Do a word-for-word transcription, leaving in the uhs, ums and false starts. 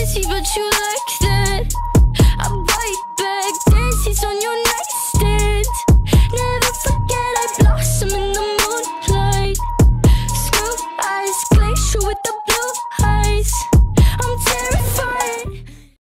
fancy, but you like that. I bite back, daisies on your nightstand. Never forget I blossom in the moonlight. Screw eyes, glacier with the